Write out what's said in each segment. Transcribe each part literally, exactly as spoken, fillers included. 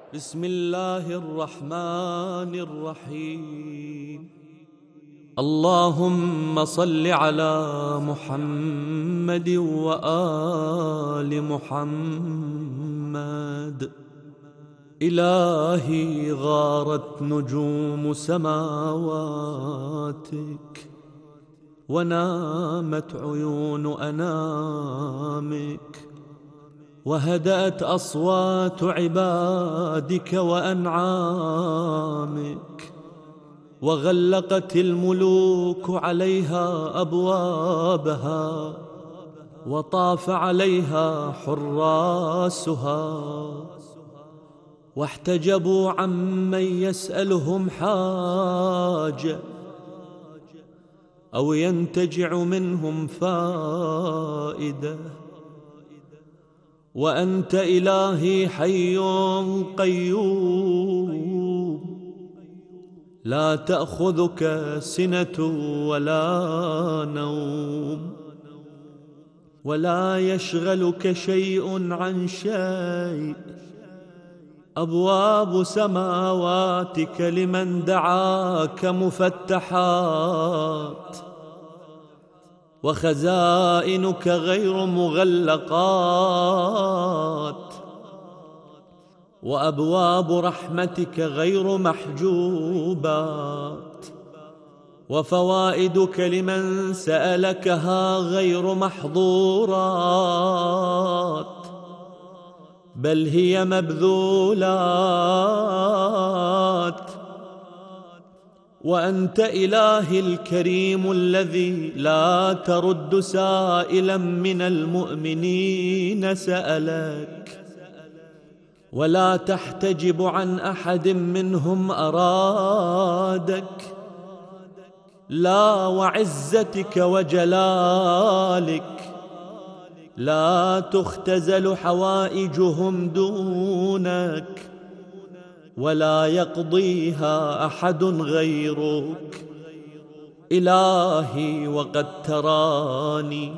بسم الله الرحمن الرحيم. اللهم صل على محمد وآل محمد. إلهي غارت نجوم سماواتك ونامت عيون أنامك وهدأت أصوات عبادك وأنعامك وغلقت الملوك عليها أبوابها وطاف عليها حراسها واحتجبوا عمن يسألهم حاجة أو ينتجع منهم فائدة. وأنت إلهي حي قيوم لا تأخذك سنة ولا نوم ولا يشغلك شيء عن شيء. أبواب سماواتك لمن دعاك مفتحات وخزائنك غير مغلقات وأبواب رحمتك غير محجوبات وفوائدك لمن سألكها غير محظورات بل هي مبذولات. وأنت إلهي الكريم الذي لا ترد سائلا من المؤمنين سألك ولا تحتجب عن أحد منهم أرادك. لا وعزتك وجلالك لا تختزل حوائجهم دونك ولا يقضيها أحد غيرك. إلهي وقد تراني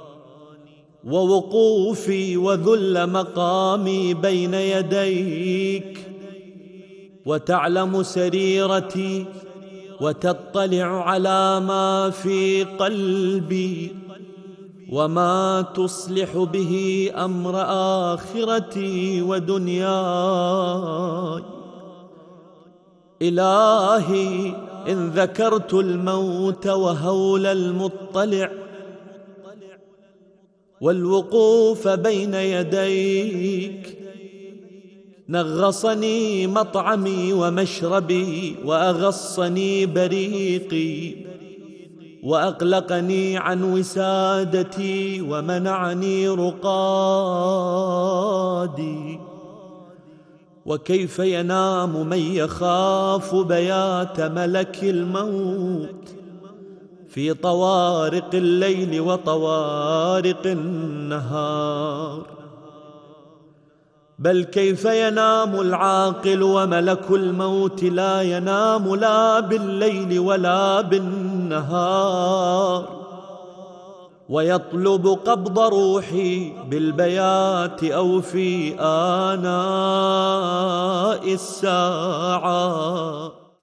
ووقوفي وذل مقامي بين يديك وتعلم سريرتي وتطلع على ما في قلبي وما تصلح به أمر آخرتي ودنياي. إلهي إن ذكرت الموت وهول المطلع والوقوف بين يديك نغصني مطعمي ومشربي وأغصني بريقي وأقلقني عن وسادتي ومنعني رقادي. وكيف ينام من يخاف بيات ملك الموت في طوارق الليل وطوارق النهار؟ بل كيف ينام العاقل وملك الموت لا ينام لا بالليل ولا بالنهار ويطلب قبض روحي بالبيات أو في آناء الساعات.